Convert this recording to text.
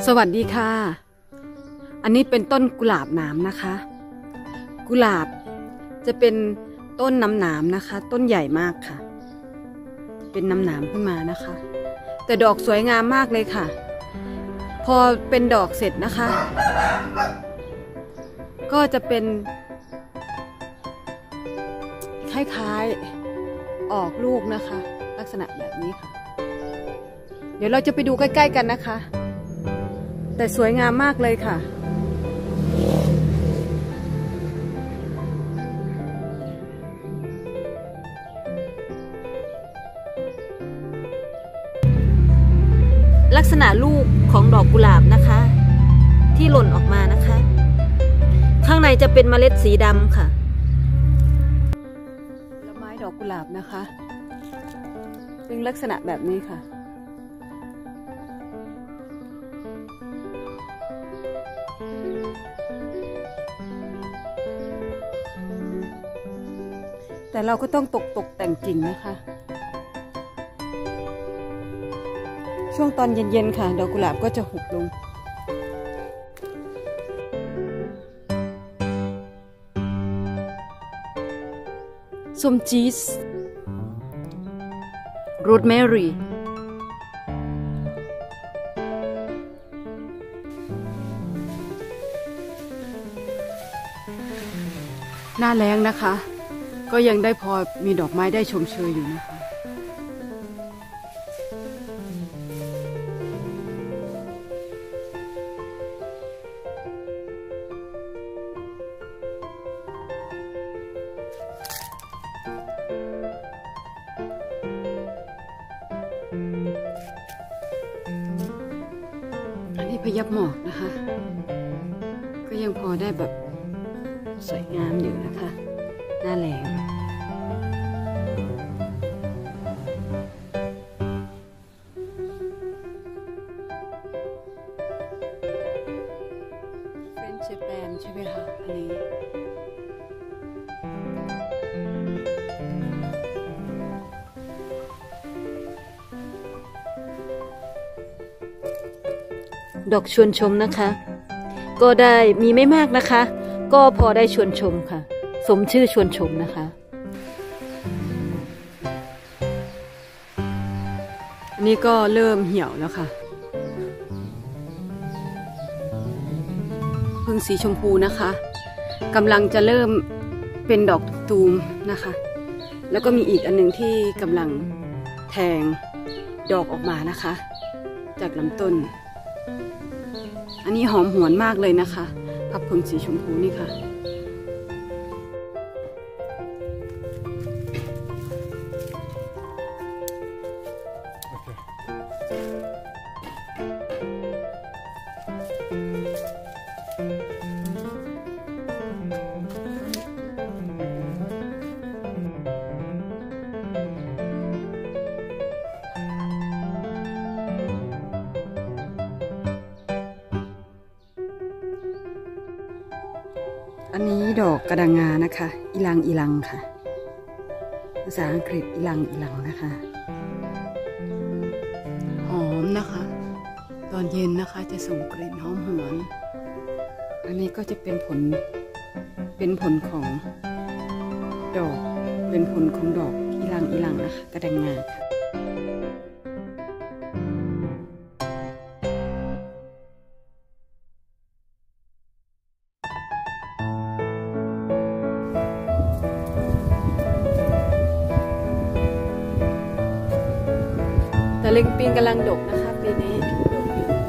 สวัสดีค่ะอันนี้เป็นต้นกุหลาบหนามนะคะกุหลาบจะเป็นต้นน้ำหนามนะคะต้นใหญ่มากค่ะเป็นน้ำหนามขึ้นมานะคะแต่ดอกสวยงามมากเลยค่ะพอเป็นดอกเสร็จนะคะก็จะเป็นคล้ายๆออกลูกนะคะลักษณะแบบนี้ค่ะเดี๋ยวเราจะไปดูใกล้ๆกันนะคะแต่สวยงามมากเลยค่ะลักษณะลูกของดอกกุหลาบนะคะที่หล่นออกมานะคะข้างในจะเป็นเมล็ดสีดำค่ะผลไม้ดอกกุหลาบนะคะเป็นลักษณะแบบนี้ค่ะแต่เราก็ต้องตกแต่งกิ่งนะคะช่วงตอนเย็นๆค่ะดอกกุหลาบก็จะหุบลงส้มจี๊สโรสแมรี่หน้าแล้งนะคะก็ยังได้พอมีดอกไม้ได้ชมเชยอยู่นะคะอันนี้พยับหมอกนะคะก็ยังพอได้แบบสวยงามอยู่นะคะหน้าแล้งเฟรนช์เจแปนใช่ไหมคะอันนี้ดอกชวนชมนะคะก็ได้มีไม่มากนะคะก็พอได้ชวนชมค่ะสมชื่อชวนชมนะคะอันนี้ก็เริ่มเหี่ยวแล้วค่ะพึ่งสีชมพูนะคะกำลังจะเริ่มเป็นดอกตูมนะคะแล้วก็มีอีกอันหนึ่งที่กำลังแทงดอกออกมานะคะจากลำต้นอันนี้หอมหวนมากเลยนะคะพับพึ่งสีชมพูนี่ค่ะอันนี้ดอกกระดังงานะคะอีลังอีลังค่ะภาษาอังกฤษอีลังอีลังนะคะหอมนะคะตอนเย็นนะคะจะส่งกลิ่นหอมหวนอันนี้ก็จะเป็นผลของดอกเป็นผลของดอกอีลังอีลังนะคะกระดังงาค่ะตะลิงปิงกำลังดกนะคะปีนี้ดกอยู่